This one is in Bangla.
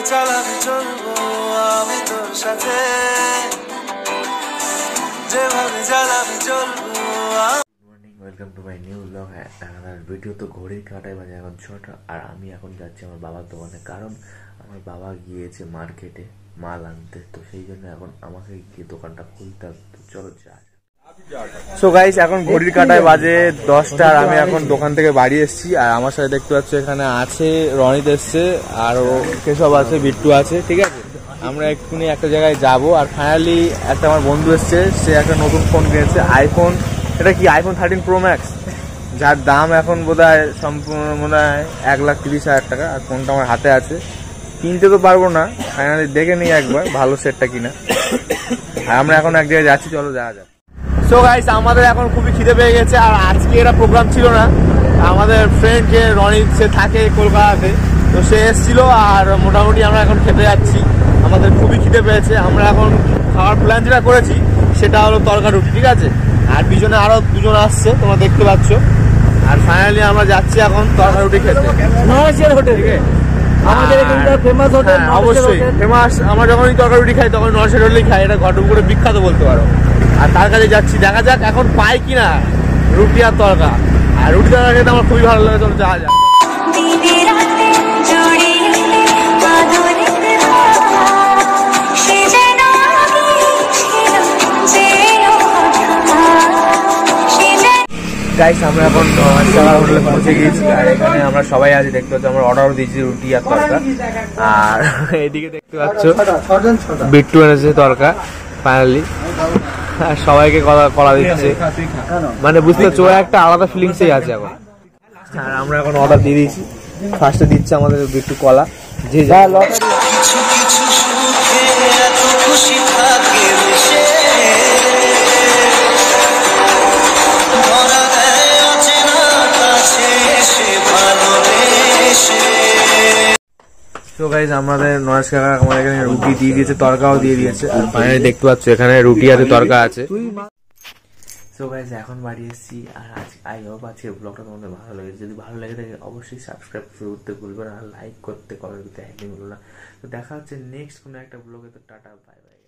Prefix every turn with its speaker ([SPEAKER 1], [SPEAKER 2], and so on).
[SPEAKER 1] চালাবি চলবো আমি তোর সাথে, যেভাবে চালাবি চলবো। Welcome to my new blog. Video তো ঘড়ির কাঁটায় বাজে এখন 6টা, আর আমি এখন যাচ্ছি আমার বাবার দোকানে, কারণ আমার বাবা গিয়েছে মার্কেটে মাল আনতে, তো সেই জন্য এখন আমাকে গিয়ে দোকানটা খুলতে হবে। তো চলো যা। সো গাইস, এখন ঘড়ির কাঁটায় বাজে 10টা, আর আমি এখন দোকান থেকে বাড়ি এসেছি। আর আমার সাথে দেখতে পাচ্ছি এখানে আছে রনিত এসছে, আরও কেশব আছে, বিট্টু আছে, ঠিক আছে। আমরা এক্ষুনি একটা জায়গায় যাব। আর ফাইনালি একটা আমার বন্ধু এসছে, সে একটা নতুন ফোন কিনেছে, আইফোন। এটা কি আইফোন 13 প্রো ম্যাক্স, যার দাম এখন বোধহয় সম্পূর্ণ মনে হয় 1,30,000 টাকা। আর ফোনটা আমার হাতে আছে, কিনতে তো পারবো না, ফাইনালি দেখে নিই একবার ভালো সেটটা কিনা। আর আমরা এখন এক জায়গায় যাচ্ছি, চলো যাওয়া যাক। সো গাইস, আমাদের এখন খুবই খিদে পেয়ে গেছে। আর আজকে এরা প্রোগ্রাম ছিল না, আমাদের ফ্রেন্ড যে রনিত, সে থাকে কলকাতাতে, তো সে এসেছিল। আর মোটামুটি আমরা এখন খেতে যাচ্ছি, আমাদের খুবই খিদে পেয়েছে। আমরা এখন খাওয়ার প্ল্যান যেটা করেছি সেটা হলো তরকা রুটি, ঠিক আছে। আর পিছনে আরো দুজন আসছে, তোমরা দেখতে পাচ্ছ। আর ফাইনালি আমরা যাচ্ছি এখন তরকা রুটি খেতে নওয়াজের হোটেলে। আমাদের এখানকার ফেমাস হোটেল, অবশ্যই ফেমাস। আমরা যখনই তরকা রুটি খাই তখন নওয়াজের হোটেলেই খাই, এটা ঘটকপুরে বিখ্যাত বলতে পারো। আর তার কাছে যাচ্ছি, দেখা যাক এখন পাই কিনা রুটি আর তরকা। আর রুটি তরকা খেতে আমার খুবই ভালো লাগে, চলো যাওয়া যাক। গাইস, আমরা এখন হোটেলে পৌঁছে গিয়েছি। আর এখানে আমরা সবাই আছি, দেখতে পাচ্ছি। আমরা অর্ডার দিয়েছি রুটি আর তরকা। আর এদিকে দেখতে পাচ্ছ বিট্টু এনেছে তরকা ফাইনালি, আর সবাইকে কলা দিচ্ছে, মানে বুঝতে পারছো একটা আলাদা ফিলিংসই আছে এখন। আর আমরা এখন অর্ডার দিয়ে দিয়েছি। ফার্স্টে দিচ্ছে আমাদের বিট্টু কলা, যে যা তো গাইস, আমাদের নরেশ কাকা আমাদের এখানে রুটি দিয়ে দিয়েছে, তরকাও দিয়ে দিয়েছে। আর ফাইনালি দেখতে পাচ্ছ এখানে রুটি আছে, তরকা আছে। সো গাইস, এখন বাড়ি এসেছি। আর আই হোপ আজকের ব্লগটা তোমাদের ভালো লেগেছে। যদি ভালো লেগে থাকে অবশ্যই সাবস্ক্রাইব করতে ভুলবে না, আর লাইক করতে, কমেন্ট করতে একদমই ভুলবে না। তো দেখা হচ্ছে নেক্সট কোনো একটা ব্লগে। তো টাটা, বাই বাই।